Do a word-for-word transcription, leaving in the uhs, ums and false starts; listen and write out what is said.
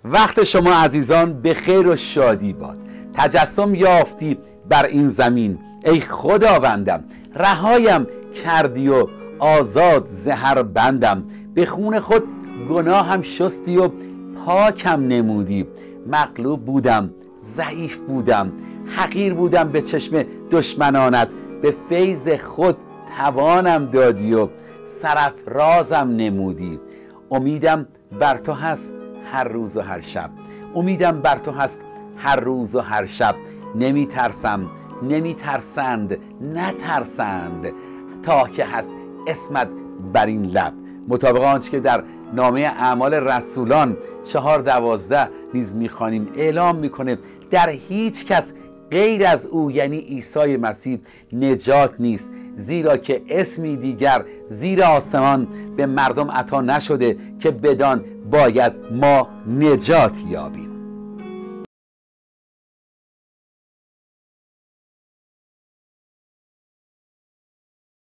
وقت شما عزیزان به خیر و شادی باد. تجسم یافتی بر این زمین ای خداوندم، رهایم کردی و آزاد ز هر بندم. به خون خود گناهم شستی و پاکم نمودی. مغلوب بودم، ضعیف بودم، حقیر بودم به چشم دشمنانت. به فیض خود توانم دادی و سرافرازم نمودی. امیدم بر تو هست هر روز و هر شب، امیدم بر تو هست هر روز و هر شب. نمی ترسم، نمی ترسند، نترسند تا که هست اسمت بر این لب. مطابق آنچه که در نامه اعمال رسولان چهار دوازده نیز میخوانیم، اعلام میکنه در هیچ کس غیر از او یعنی عیسی مسیح نجات نیست، زیرا که اسمی دیگر زیر آسمان به مردم عطا نشده که بدان باید ما نجات یابیم.